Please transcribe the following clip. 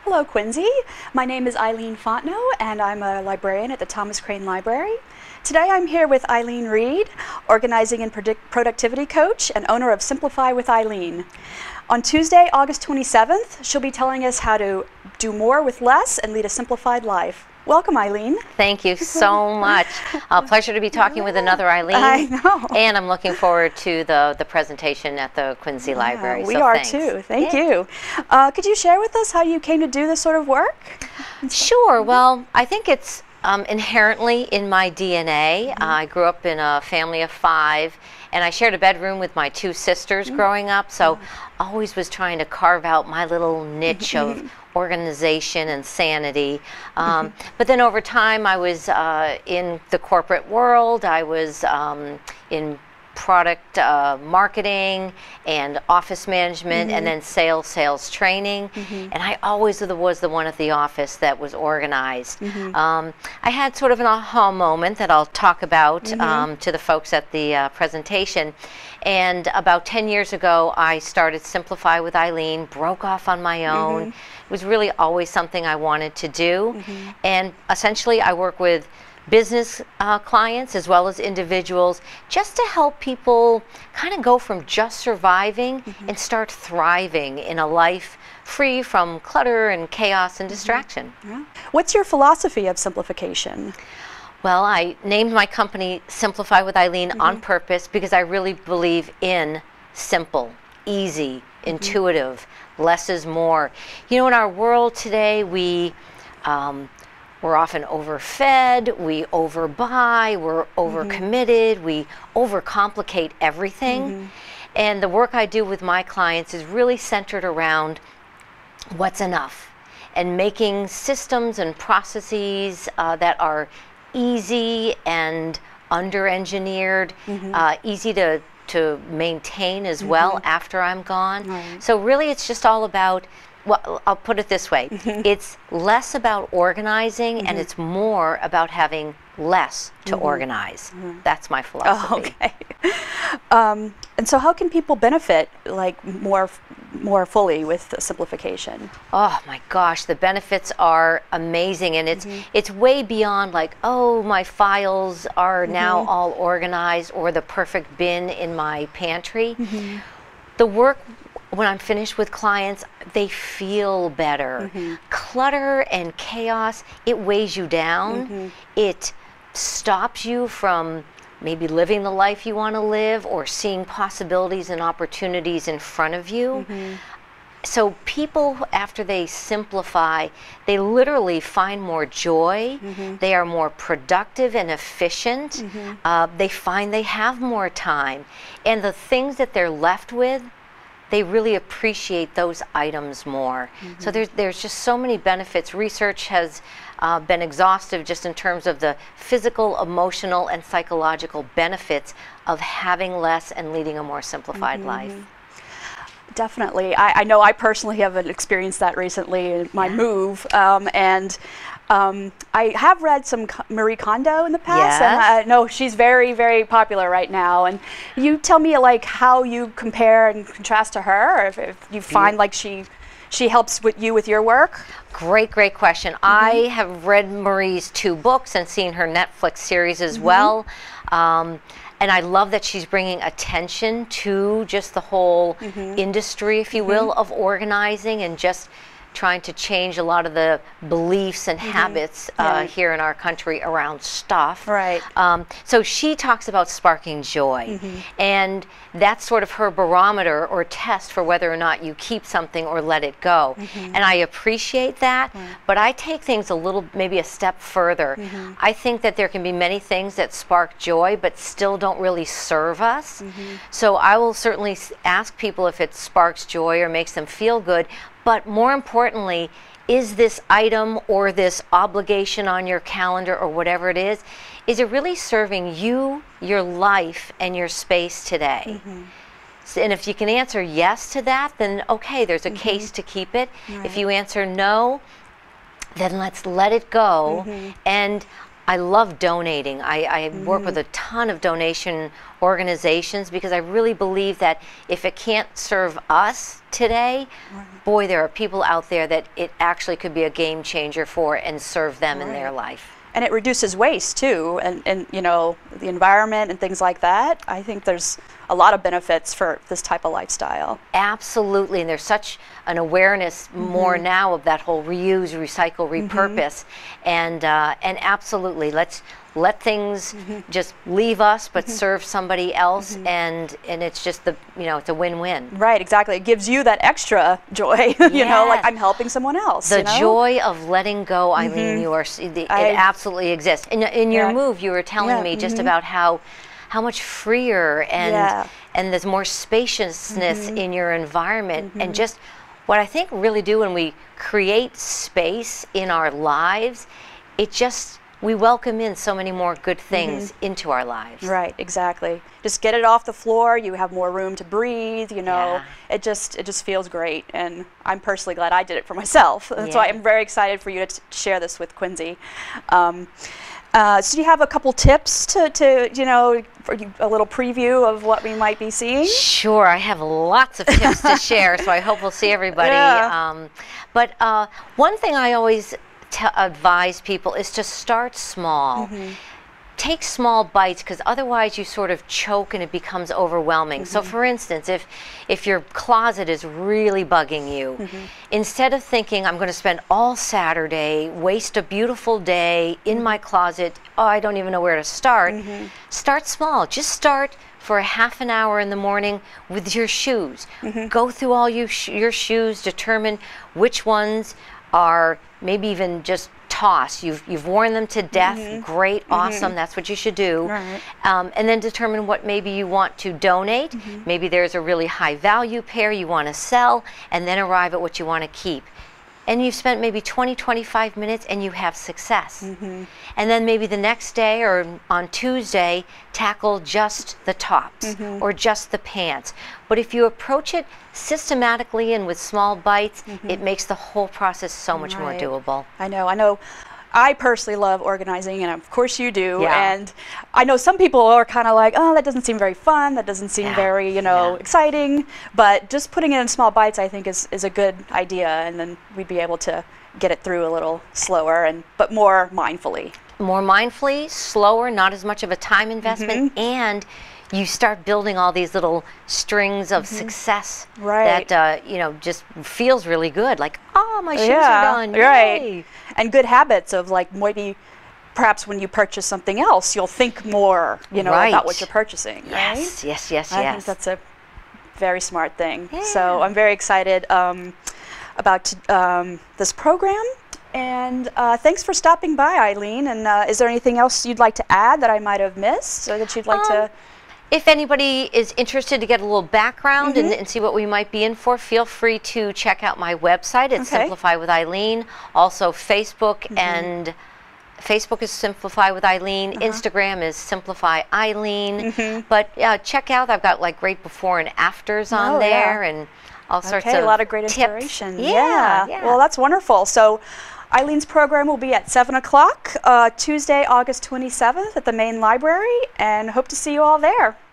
Hello, Quincy. My name is Eileen Fontenot, and I'm a librarian at the Thomas Crane Library. Today I'm here with Eileen Reed, organizing and productivity coach and owner of Simplify with Eileen. On Tuesday, August 27th, she'll be telling us how to do more with less and lead a simplified life. Welcome, Eileen. Thank you so much. A pleasure to be talking with another Eileen. I know. And I'm looking forward to the presentation at the Quincy Library. We so are thanks. too. Thank you. Could you share with us how you came to do this sort of work? Sure. Well, I think it's inherently in my DNA. I grew up in a family of 5, and I shared a bedroom with my 2 sisters growing up, so always was trying to carve out my little niche of organization and sanity. But then over time I was in the corporate world. I was in product marketing and office management, and then sales training, and I always was the one at the office that was organized. I had sort of an aha moment that I'll talk about to the folks at the presentation. And about 10 years ago, I started Simplify with Eileen, broke off on my own. It was really always something I wanted to do. And essentially, I work with business clients as well as individuals, just to help people kind of go from just surviving and start thriving in a life free from clutter and chaos and distraction. Yeah. What's your philosophy of simplification? Well, I named my company Simplify with Eileen on purpose because I really believe in simple, easy, intuitive, less is more. You know, in our world today, we're often overfed, we overbuy, we're overcommitted, we overcomplicate everything. And the work I do with my clients is really centered around what's enough and making systems and processes that are easy and under-engineered, easy to maintain as well after I'm gone. So really it's just all about, well, I'll put it this way, it's less about organizing and it's more about having less to organize. That's my philosophy. Oh, okay. And so how can people benefit like more fully with simplification? Oh my gosh, the benefits are amazing, and it's way beyond like, oh, my files are now all organized or the perfect bin in my pantry. The work, when I'm finished with clients, they feel better. Clutter and chaos, it weighs you down. It stops you from maybe living the life you want to live or seeing possibilities and opportunities in front of you. So people, after they simplify, they literally find more joy. They are more productive and efficient. They find they have more time. And the things that they're left with, they really appreciate those items more. So there's just so many benefits. Research has been exhaustive just in terms of the physical, emotional, and psychological benefits of having less and leading a more simplified life. Definitely. I know I personally haven't experienced that recently in my move, and I have read some Marie Kondo in the past, and I know she's very, very popular right now. And you tell me like how you compare and contrast to her, or if you find like she helps with you with your work? Great question. I have read Marie's 2 books and seen her Netflix series as well. And I love that she's bringing attention to just the whole industry, if you will, of organizing and just trying to change a lot of the beliefs and habits here in our country around stuff. So she talks about sparking joy, and that's sort of her barometer or test for whether or not you keep something or let it go. And I appreciate that, but I take things a little, maybe a step further. I think that there can be many things that spark joy but still don't really serve us. So I will certainly ask people if it sparks joy or makes them feel good, but more importantly, is this item or this obligation on your calendar or whatever it is it really serving you, your life, and your space today? So, and if you can answer yes to that, then okay, there's a case to keep it. If you answer no, then let's let it go. And I love donating. I work with a ton of donation organizations because I really believe that if it can't serve us today, boy, there are people out there that it actually could be a game changer for and serve them in their life. And it reduces waste too, and you know, the environment and things like that. I think there's a lot of benefits for this type of lifestyle. Absolutely, and there's such an awareness more now of that whole reuse, recycle, repurpose, and absolutely, let's let things just leave us but serve somebody else, and it's just the, you know, it's a win-win. Right, exactly. It gives you that extra joy, you know, like I'm helping someone else. The joy of letting go, Eileen, it absolutely exists. In your move, you were telling me just about how much freer and there's more spaciousness in your environment, and just what I think really do when we create space in our lives, we welcome in so many more good things into our lives. Right, exactly. Just get it off the floor, you have more room to breathe, you know. It just feels great, and I'm personally glad I did it for myself. That's why I'm very excited for you to share this with Quincy. So do you have a couple tips to you know, for a little preview of what we might be seeing? Sure, I have lots of tips to share, so I hope we'll see everybody. But one thing I always advise people is to start small. Take small bites, because otherwise you sort of choke and it becomes overwhelming. So for instance, if your closet is really bugging you, instead of thinking I'm going to spend all Saturday, waste a beautiful day in my closet, oh, I don't even know where to start, start small. Just start for a half an hour in the morning with your shoes. Go through all your shoes, determine which ones are maybe even just toss. You've worn them to death. Great, awesome. That's what you should do. And then determine what maybe you want to donate. Maybe there's a really high value pair you want to sell, and then arrive at what you want to keep. And you've spent maybe 20-25 minutes and you have success. And then maybe the next day or on Tuesday, tackle just the tops or just the pants. But if you approach it systematically and with small bites, it makes the whole process so much more doable. I know. I personally love organizing, and of course you do. And I know some people are kind of like, oh, that doesn't seem very fun. That doesn't seem very, you know, exciting. But just putting it in small bites, I think, is a good idea. And then we'd be able to get it through a little slower, but more mindfully. More mindfully, slower, not as much of a time investment, and you start building all these little strings of success that you know, just feels really good. Like, oh, my shoes are done. Yay. And good habits of, like, maybe perhaps when you purchase something else, you'll think more, you know, about what you're purchasing. Yes. I think that's a very smart thing. So I'm very excited about this program. And thanks for stopping by, Eileen. And is there anything else you'd like to add that I might have missed, or that you'd like to? If anybody is interested to get a little background and see what we might be in for, feel free to check out my website. It's Simplify with Eileen. Also Facebook, and Facebook is Simplify with Eileen. Instagram is Simplify Eileen. But check out, I've got like great before and afters on there, and all sorts of a lot of great inspiration. Well, that's wonderful. So Eileen's program will be at 7 o'clock Tuesday, August 27th at the main library, and hope to see you all there.